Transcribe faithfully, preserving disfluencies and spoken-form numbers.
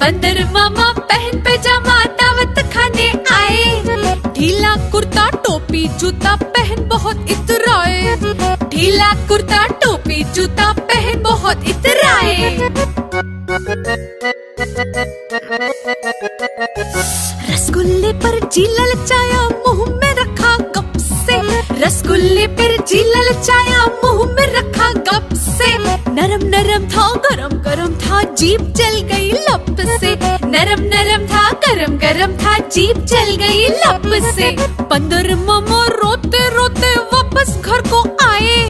बंदर मामा पहन पैजामा दावत खाने आए। ढीला कुर्ता टोपी जूता पहन बहुत इतराए। ढीला कुर्ता टोपी जूता पहन बहुत इतराए। रसगुल्ले पर जी ललचाया मुंह में रखा गप से। रसगुल्ले पर जी ललचाया मुंह में रखा गप से। नरम नरम था गरम गरम था जीभ जल गई लप से। नरम नरम था गरम गरम था जीभ जल गई लप से। बंदर मामा रोते रोते वापस घर को आए।